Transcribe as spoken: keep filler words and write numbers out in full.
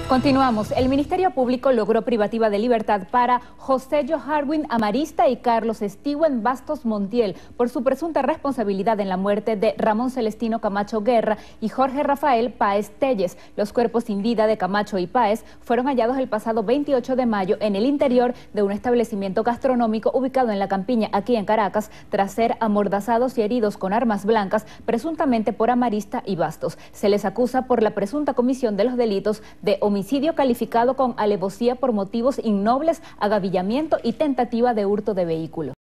Continuamos. El Ministerio Público logró privativa de libertad para José Joharwin Amarista y Carlos Steven Bastos Montiel por su presunta responsabilidad en la muerte de Ramón Celestino Camacho Guerra y Jorge Rafael Páez Telles. Los cuerpos sin vida de Camacho y Páez fueron hallados el pasado veintiocho de mayo en el interior de un establecimiento gastronómico ubicado en La Campiña, aquí en Caracas, tras ser amordazados y heridos con armas blancas, presuntamente por Amarista y Bastos. Se les acusa por la presunta comisión de los delitos de homicidio Homicidio calificado con alevosía por motivos innobles, agavillamiento y tentativa de hurto de vehículo.